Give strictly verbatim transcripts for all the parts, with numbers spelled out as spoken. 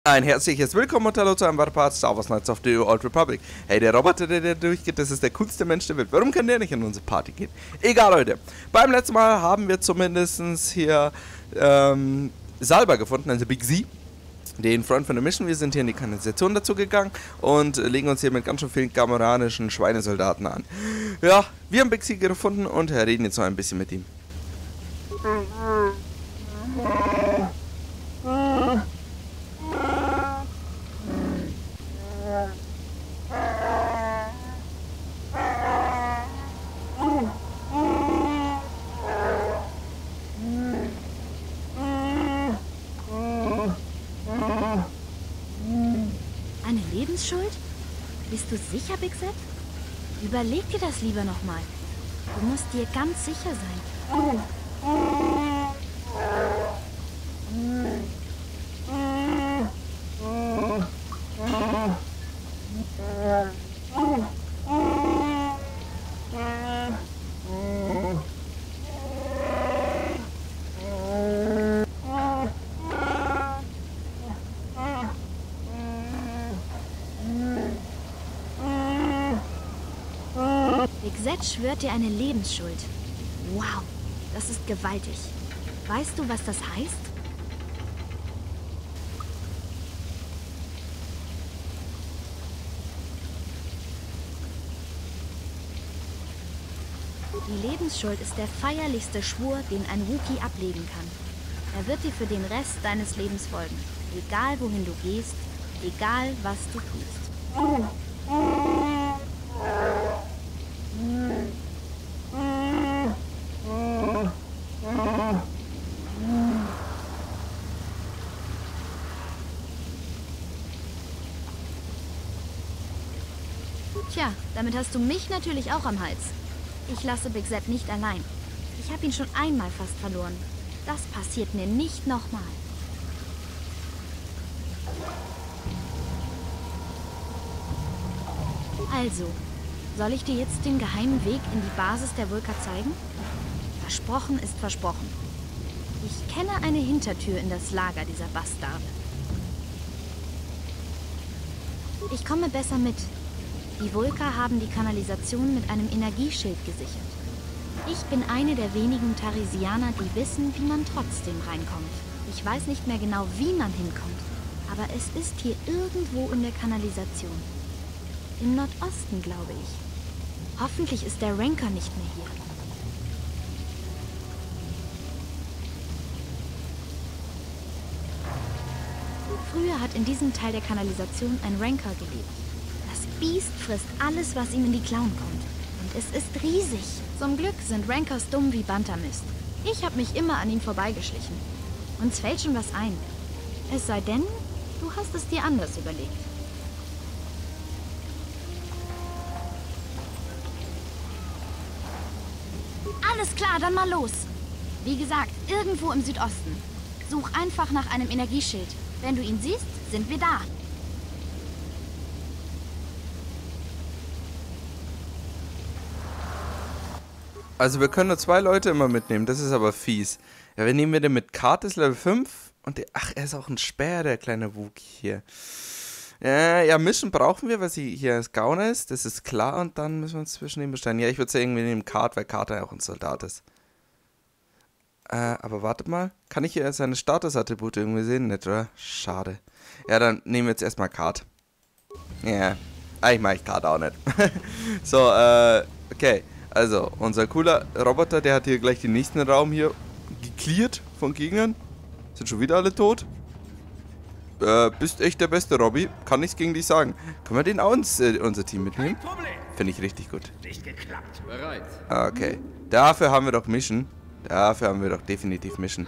Ein herzliches Willkommen und Hallo zu einem weiteren Part Star Wars Knights of the Old Republic. Hey, der Roboter, der, der durchgeht, das ist der coolste Mensch der Welt. Warum kann der nicht in unsere Party gehen? Egal, Leute. Beim letzten Mal haben wir zumindest hier ähm, Salba gefunden, also Big Z, den Freund von der Mission. Wir sind hier in die Kanalisation dazu gegangen und legen uns hier mit ganz schön vielen gamoranischen Schweinesoldaten an. Ja, wir haben Big Z gefunden und reden jetzt noch ein bisschen mit ihm. Eine Lebensschuld? Bist du sicher, Big Z? Überleg dir das lieber nochmal. Du musst dir ganz sicher sein. Big Z schwört dir eine Lebensschuld. Wow, das ist gewaltig. Weißt du, was das heißt? Die Lebensschuld ist der feierlichste Schwur, den ein Wookie ablegen kann. Er wird dir für den Rest deines Lebens folgen. Egal wohin du gehst, egal was du tust. Tja, damit hast du mich natürlich auch am Hals. Ich lasse Big Z nicht allein. Ich habe ihn schon einmal fast verloren. Das passiert mir nicht nochmal. Also, soll ich dir jetzt den geheimen Weg in die Basis der Vulka zeigen? Versprochen ist versprochen. Ich kenne eine Hintertür in das Lager dieser Bastarde. Ich komme besser mit. Die Vulka haben die Kanalisation mit einem Energieschild gesichert. Ich bin eine der wenigen Tarisianer, die wissen, wie man trotzdem reinkommt. Ich weiß nicht mehr genau, wie man hinkommt, aber es ist hier irgendwo in der Kanalisation. Im Nordosten, glaube ich. Hoffentlich ist der Rancor nicht mehr hier. Früher hat in diesem Teil der Kanalisation ein Rancor gelebt. Das Biest frisst alles, was ihm in die Klauen kommt. Und es ist riesig. Zum Glück sind Rancors dumm wie Bantamist. Ich habe mich immer an ihm vorbeigeschlichen. Uns fällt schon was ein. Es sei denn, du hast es dir anders überlegt. Alles klar, dann mal los. Wie gesagt, irgendwo im Südosten. Such einfach nach einem Energieschild. Wenn du ihn siehst, sind wir da. Also wir können nur zwei Leute immer mitnehmen, das ist aber fies. Ja, wen nehmen wir denn mit? Kartes Level fünf und der, ach, er ist auch ein Späher, der kleine Wookie hier. Ja, ja, Mission brauchen wir, weil sie hier als Gauner ist, das ist klar, und dann müssen wir uns zwischen den bestellen. Ja, ich würde sagen, irgendwie nehmen Kart, weil Kart ja auch ein Soldat ist. Äh, aber wartet mal, kann ich hier seine Statusattribute irgendwie sehen? Nicht, oder? Schade. Ja, dann nehmen wir jetzt erstmal Kart. Ja, eigentlich mache ich Kart auch nicht. So, äh, okay. Also, unser cooler Roboter, der hat hier gleich den nächsten Raum hier gecleart von Gegnern. Sind schon wieder alle tot. Äh, bist echt der beste, Robby. Kann nichts gegen dich sagen. Können wir den auch ins, äh, unser Team mitnehmen? Finde ich richtig gut. Nicht geklappt. Bereit. Okay. Dafür haben wir doch Mission. Dafür haben wir doch definitiv Mission.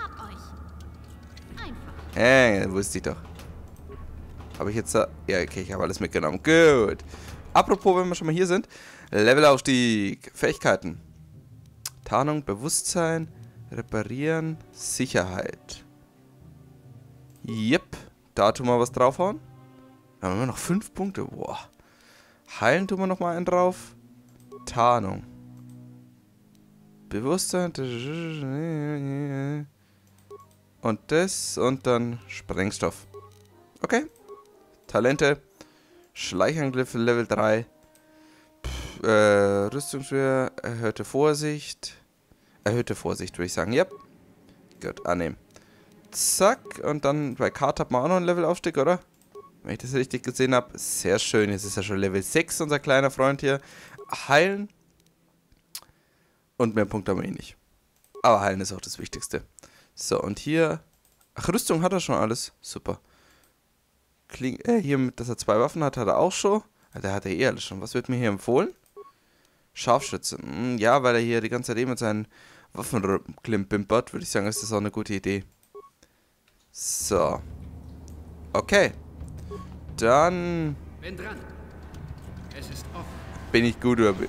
Äh, wusste ich doch. Habe ich jetzt da... Ja, okay, ich habe alles mitgenommen. Gut. Apropos, wenn wir schon mal hier sind. Levelaufstieg. Fähigkeiten. Tarnung, Bewusstsein, Reparieren, Sicherheit. Yep. Da tun wir was draufhauen. Da haben wir noch fünf Punkte. Boah. Heilen tun wir noch mal einen drauf. Tarnung. Bewusstsein. Und das und dann Sprengstoff. Okay. Talente. Schleichangriff Level drei. Pff, äh, Rüstungsschwer. Erhöhte Vorsicht. Erhöhte Vorsicht, würde ich sagen. Yep. Gut, annehmen. Zack. Und dann bei Kart hat man auch noch einen Levelaufstieg, oder? Wenn ich das richtig gesehen habe. Sehr schön. Jetzt ist ja schon Level sechs, unser kleiner Freund hier. Heilen. Und mehr Punkte haben wir eh nicht. Aber heilen ist auch das Wichtigste. So, und hier... Ach, Rüstung hat er schon alles. Super. Kling äh, hier, dass er zwei Waffen hat, hat er auch schon. Ja, der hat er eh alles schon. Was wird mir hier empfohlen? Scharfschütze. Hm, ja, weil er hier die ganze Zeit eben mit seinen Waffen klimpimpert, würde ich sagen, ist das auch eine gute Idee. So. Okay. Dann... Bin dran. Es ist offen. Bin ich gut oder bin...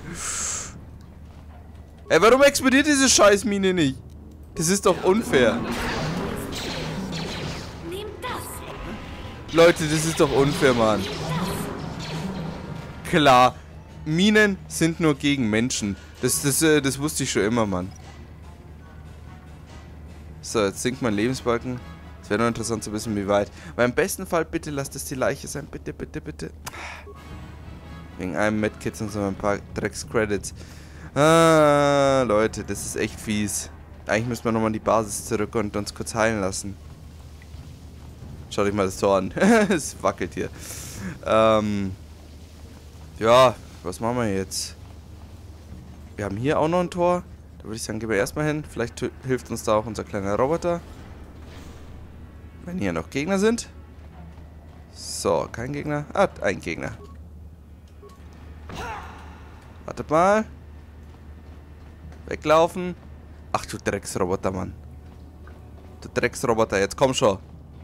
Ey, warum explodiert diese Scheißmine nicht? Das ist doch unfair. Nehmt das. Leute, das ist doch unfair, Mann. Klar, Minen sind nur gegen Menschen. Das, das, äh, das wusste ich schon immer, Mann. So, jetzt sinkt mein Lebensbalken. Es wäre nur interessant zu wissen, wie weit. Weil im besten Fall, bitte lasst es die Leiche sein. Bitte, bitte, bitte. Wegen einem Medkit und so ein paar Drecks-Credits. Ah, Leute, das ist echt fies. Eigentlich müssen wir nochmal in die Basis zurück und uns kurz heilen lassen. Schaut euch mal das Tor an. Es wackelt hier. Ähm. Ja, was machen wir jetzt? Wir haben hier auch noch ein Tor. Da würde ich sagen, gehen wir erstmal hin. Vielleicht hilft uns da auch unser kleiner Roboter. Wenn hier noch Gegner sind. So, kein Gegner. Ah, ein Gegner. Wartet mal. Weglaufen. Ach du Drecksroboter, Mann. Du Drecksroboter, jetzt komm schon.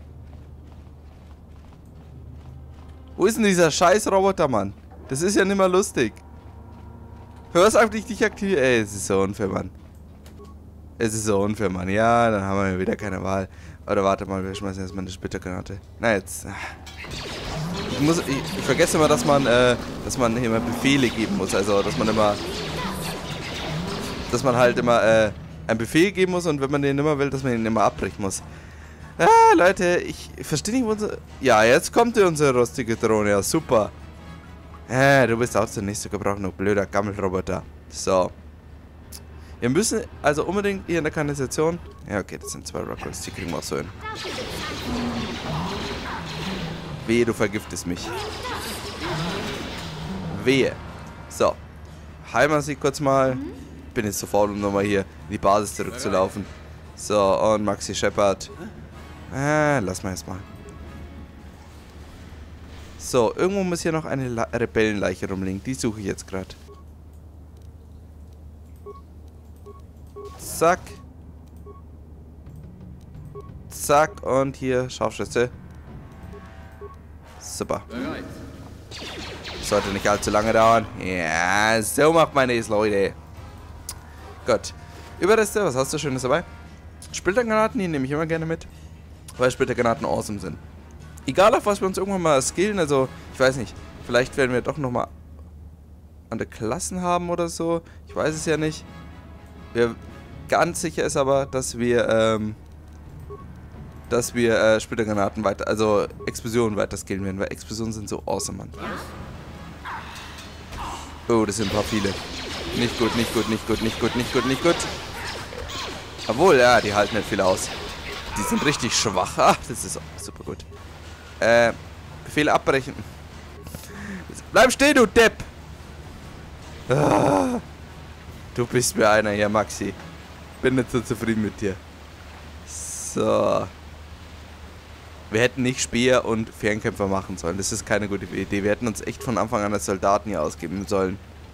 Wo ist denn dieser scheiß Roboter, Mann? Das ist ja nicht mehr lustig. Hörst einfach nicht dich aktiv. Ey, es ist so unfair, Mann. Es ist so unfair, Mann. Ja, dann haben wir wieder keine Wahl. Oder warte mal, wir schmeißen erstmal eine Splittergranate. Na jetzt. Ich, muss, ich, ich vergesse immer, dass man, äh, dass man hier immer Befehle geben muss. Also, dass man immer... Dass man halt immer, äh, einen Befehl geben muss und wenn man den immer will, dass man ihn immer abbrechen muss. Ah, Leute, ich verstehe nicht, wo unser... Ja, jetzt kommt hier unsere rostige Drohne. Ja, super. Äh, du bist auch zunächst zu gebrauchen, du blöder Gammelroboter. So. Wir müssen also unbedingt hier in der Kanalisation... Ja, okay, das sind zwei Rockwells, die kriegen wir auch so hin. Wehe, du vergiftest mich. Wehe. So. Heilen wir sie kurz mal. Bin jetzt so faul, um nochmal hier in die Basis zurückzulaufen. So, und Maxi Shepard. Ah, lass mal erstmal. So, irgendwo muss hier noch eine La- Rebellenleiche rumliegen. Die suche ich jetzt gerade. Zack. Zack, und hier Scharfschütze. Super. Bereit. Sollte nicht allzu lange dauern. Ja, so macht man es, Leute. Gut. Überreste, was hast du Schönes dabei? Splittergranaten, die nehme ich immer gerne mit. Weil Splittergranaten awesome sind. Egal auf was wir uns irgendwann mal skillen, also, ich weiß nicht. Vielleicht werden wir doch nochmal andere Klassen haben oder so. Ich weiß es ja nicht. Wir, ganz sicher ist aber, dass wir, ähm, dass wir äh, Splittergranaten weiter, also Explosionen weiter skillen werden, weil Explosionen sind so awesome, Mann. Oh, das sind ein paar viele. Nicht gut, nicht gut, nicht gut, nicht gut, nicht gut, nicht gut. Obwohl, ja, die halten nicht viel aus. Die sind richtig schwach. Ach, das ist super gut. Äh, Befehle abbrechen. Bleib stehen, du Depp! Ah, du bist mir einer hier, Maxi. Bin nicht so zufrieden mit dir. So. Wir hätten nicht Speer und Fernkämpfer machen sollen. Das ist keine gute Idee. Wir hätten uns echt von Anfang an als Soldaten hier ausgeben sollen.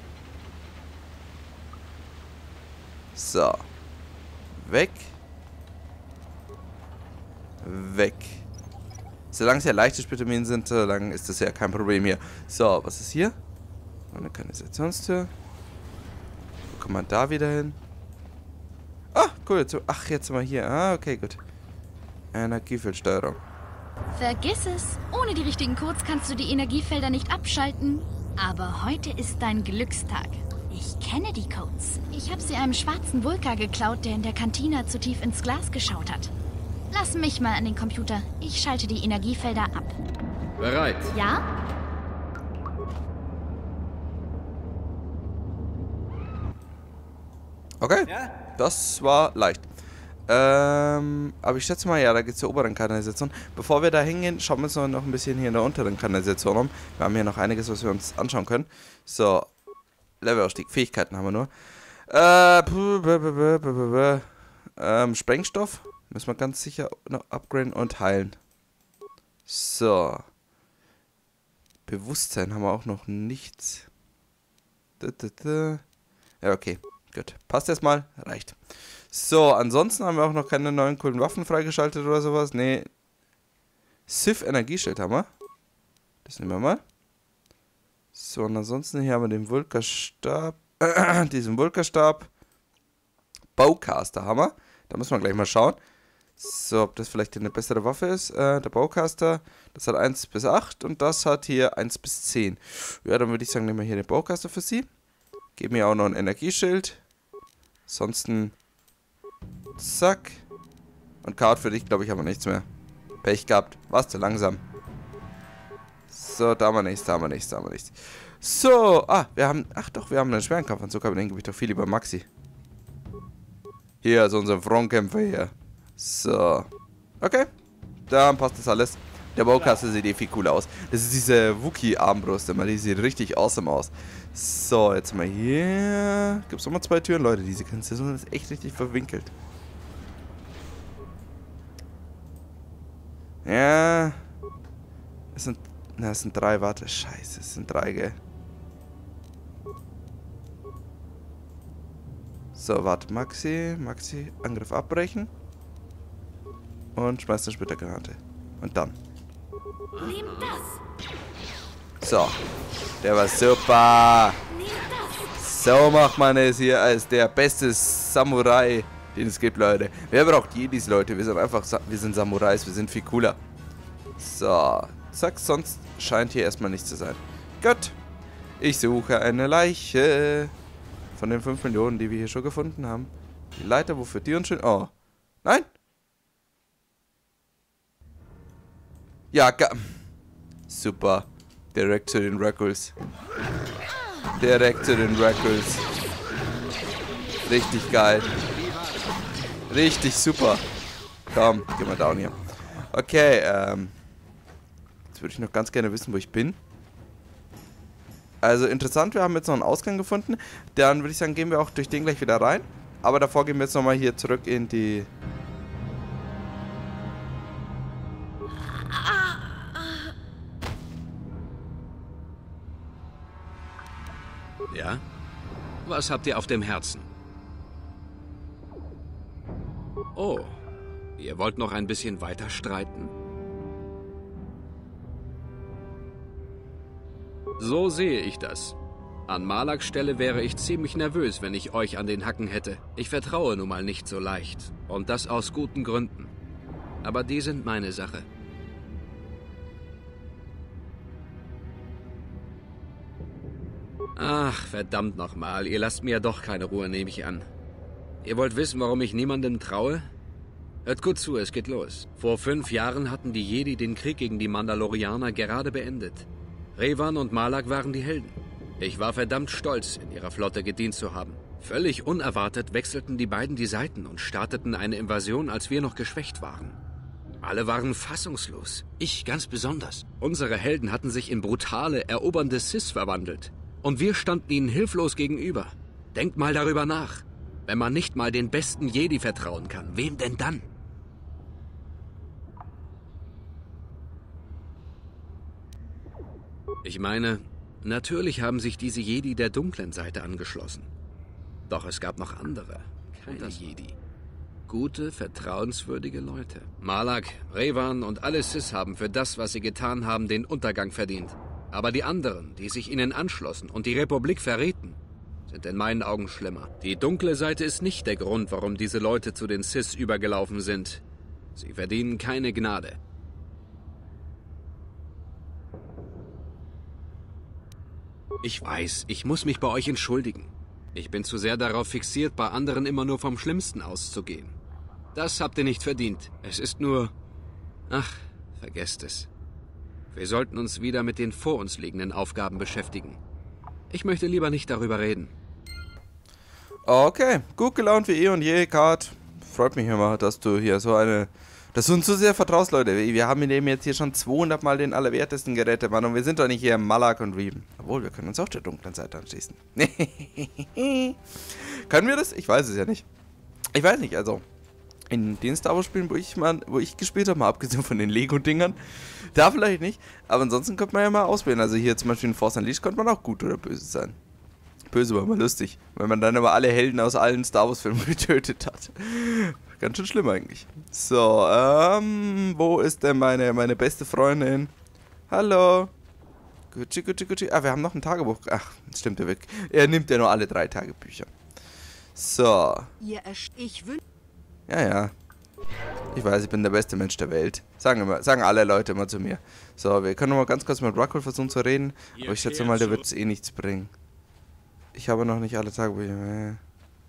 So. Weg. Weg. Solange es ja leichte Splitterminen sind, solange ist das ja kein Problem hier. So, was ist hier? Eine Kanalisationstür. Wo kommt man da wieder hin? Ah, cool. Jetzt, ach, jetzt sind wir hier. Ah, okay, gut. Energiefeldsteuerung. Vergiss es. Ohne die richtigen Codes kannst du die Energiefelder nicht abschalten. Aber heute ist dein Glückstag. Ich kenne die Codes. Ich habe sie einem schwarzen Vulka geklaut, der in der Kantina zu tief ins Glas geschaut hat. Lass mich mal an den Computer. Ich schalte die Energiefelder ab. Bereit. Ja? Okay, das war leicht. Ähm, aber ich schätze mal, ja, da geht es zur oberen Kanalisation. Bevor wir da hingehen, schauen wir uns noch ein bisschen hier in der unteren Kanalisation um. Wir haben hier noch einiges, was wir uns anschauen können. So, Levelausstieg, Fähigkeiten haben wir nur. Äh, b -b -b -b -b -b ähm, Sprengstoff müssen wir ganz sicher noch upgraden und heilen. So. Bewusstsein haben wir auch noch nichts. Da, da, da. Ja, okay. Gut. Passt erstmal. Reicht. So, ansonsten haben wir auch noch keine neuen coolen Waffen freigeschaltet oder sowas. Nee. Sith Energieschild haben wir. Das nehmen wir mal. So, und ansonsten hier haben wir den Vulkarstab. Äh, diesen Vulkarstab. Bowcaster haben wir. Da müssen wir gleich mal schauen. So, ob das vielleicht eine bessere Waffe ist. Äh, der Bowcaster, das hat eins bis acht und das hat hier eins bis zehn. Ja, dann würde ich sagen, nehmen wir hier den Bowcaster für sie. Geben mir auch noch ein Energieschild. Ansonsten, zack. Und Card für dich, glaube ich, haben wir nichts mehr. Pech gehabt. Warst zu langsam. So, da haben wir nichts, da haben wir nichts, da haben wir nichts. So, ah, wir haben, ach doch, wir haben einen schweren Kampfanzug, aber den gebe ich doch viel lieber Maxi. Hier ist unser Frontkämpfer hier. So. Okay. Dann passt das alles. Der Bowcaster sieht eh viel cooler aus. Das ist diese Wookie-Armbrust immer. Die sieht richtig awesome aus. So, jetzt mal hier. Gibt es nochmal zwei Türen, Leute. Diese Kanalisation ist echt richtig verwinkelt. Ja. Es sind. Na, es sind drei. Warte. Scheiße. Es sind drei, gell. So, warte. Maxi. Maxi. Angriff abbrechen. Und schmeißt eine Splittergranate. Und dann. Nimm das! So. Der war super. Nimm das! So macht man es hier als der beste Samurai, den es gibt, Leute. Wer braucht Jedis, Leute? Wir sind einfach, Sa wir sind Samurais, wir sind viel cooler. So. Zack, sonst scheint hier erstmal nichts zu sein. Gut. Ich suche eine Leiche. Von den fünf Millionen, die wir hier schon gefunden haben. Die Leiter, wofür die uns schön... Oh. Nein? Ja, super. Direkt zu den Reckles. Direkt zu den Reckles. Richtig geil. Richtig super. Komm, geh mal down hier. Okay, ähm. Jetzt würde ich noch ganz gerne wissen, wo ich bin. Also interessant, wir haben jetzt noch einen Ausgang gefunden. Dann würde ich sagen, gehen wir auch durch den gleich wieder rein. Aber davor gehen wir jetzt nochmal hier zurück in die... Ja? Was habt ihr auf dem Herzen? Oh, ihr wollt noch ein bisschen weiter streiten? So sehe ich das. An Malaks Stelle wäre ich ziemlich nervös, wenn ich euch an den Hacken hätte. Ich vertraue nun mal nicht so leicht. Und das aus guten Gründen. Aber die sind meine Sache. Ach, verdammt nochmal. Ihr lasst mir ja doch keine Ruhe, nehme ich an. Ihr wollt wissen, warum ich niemandem traue? Hört gut zu, es geht los. Vor fünf Jahren hatten die Jedi den Krieg gegen die Mandalorianer gerade beendet. Revan und Malak waren die Helden. Ich war verdammt stolz, in ihrer Flotte gedient zu haben. Völlig unerwartet wechselten die beiden die Seiten und starteten eine Invasion, als wir noch geschwächt waren. Alle waren fassungslos. Ich ganz besonders. Unsere Helden hatten sich in brutale, erobernde Sith verwandelt. Und wir standen ihnen hilflos gegenüber. Denkt mal darüber nach. Wenn man nicht mal den besten Jedi vertrauen kann, wem denn dann? Ich meine, natürlich haben sich diese Jedi der dunklen Seite angeschlossen. Doch es gab noch andere, keine Jedi. Gute, vertrauenswürdige Leute. Malak, Revan und alle Sith haben für das, was sie getan haben, den Untergang verdient. Aber die anderen, die sich ihnen anschlossen und die Republik verrieten, sind in meinen Augen schlimmer. Die dunkle Seite ist nicht der Grund, warum diese Leute zu den Sith übergelaufen sind. Sie verdienen keine Gnade. Ich weiß, ich muss mich bei euch entschuldigen. Ich bin zu sehr darauf fixiert, bei anderen immer nur vom Schlimmsten auszugehen. Das habt ihr nicht verdient. Es ist nur... Ach, vergesst es. Wir sollten uns wieder mit den vor uns liegenden Aufgaben beschäftigen. Ich möchte lieber nicht darüber reden. Okay, gut gelaunt wie eh und je, Kat. Freut mich immer, dass du hier so eine... Dass du uns so sehr vertraust, Leute. Wir haben eben jetzt hier schon zweihundert Mal den allerwertesten gerettet, Mann. Und wir sind doch nicht hier im Malak und Reven. Obwohl, wir können uns auch der dunklen Seite anschließen. Können wir das? Ich weiß es ja nicht. Ich weiß nicht, also... In den Star Wars Spielen, wo ich mal, wo ich gespielt habe, mal abgesehen von den Lego-Dingern, da vielleicht nicht, aber ansonsten könnte man ja mal auswählen. Also hier zum Beispiel in Force Unleashed konnte man auch gut oder böse sein. Böse war immer lustig, weil man dann aber alle Helden aus allen Star Wars Filmen getötet hat. Ganz schön schlimm eigentlich. So, ähm, wo ist denn meine, meine beste Freundin? Hallo. Gucci, Gucci, Gucci. Ah, wir haben noch ein Tagebuch. Ach, das stimmt ja wirklich. Er nimmt ja nur alle drei Tagebücher. So. Ich wünsche... Ja, ja. Ich weiß, ich bin der beste Mensch der Welt. Sagen immer, sagen alle Leute immer zu mir. So, wir können noch mal ganz kurz mit Ruckle versuchen zu reden. Aber ich schätze mal, der wird es eh nichts bringen. Ich habe noch nicht alle Tagebücher.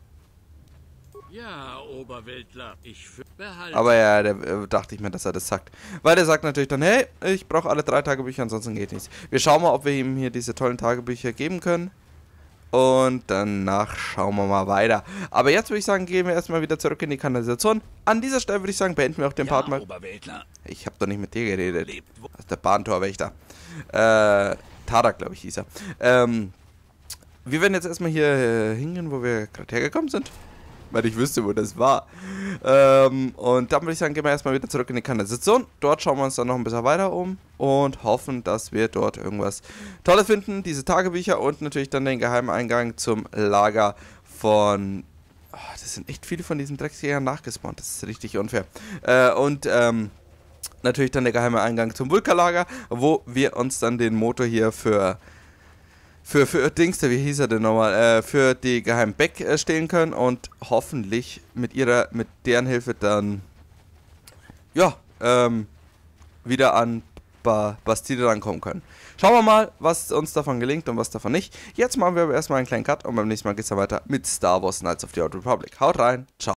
Ja, Oberweltler, ich behalte. Aber ja, der äh, dachte ich mir, dass er das sagt. Weil der sagt natürlich dann, hey, ich brauche alle drei Tagebücher, ansonsten geht nichts. Wir schauen mal, ob wir ihm hier diese tollen Tagebücher geben können. Und danach schauen wir mal weiter. Aber jetzt würde ich sagen, gehen wir erstmal wieder zurück in die Kanalisation. An dieser Stelle würde ich sagen, beenden wir auch den ja, Part mal. Oberweltler. Ich habe doch nicht mit dir geredet. Das ist der Bahntorwächter. Äh, Tarak, glaube ich, hieß er. Ähm, wir werden jetzt erstmal hier äh, hingehen, wo wir gerade hergekommen sind. Weil ich wüsste, wo das war. Ähm, und dann würde ich sagen, gehen wir erstmal wieder zurück in die Kanalisation. Dort schauen wir uns dann noch ein bisschen weiter um und hoffen, dass wir dort irgendwas Tolles finden. Diese Tagebücher und natürlich dann den geheimen Eingang zum Lager von... Oh, das sind echt viele von diesen Drecksjägern nachgespawnt. Das ist richtig unfair. Äh, und ähm, natürlich dann der geheime Eingang zum Vulkalager, wo wir uns dann den Motor hier für... Für, für Dings, wie hieß er denn nochmal, äh, für die geheimen Back äh, stehlen können und hoffentlich mit ihrer, mit deren Hilfe dann, ja, ähm, wieder an ba Bastille rankommen können. Schauen wir mal, was uns davon gelingt und was davon nicht. Jetzt machen wir aber erstmal einen kleinen Cut und beim nächsten Mal geht es dann weiter mit Star Wars Knights of the Old Republic. Haut rein, ciao.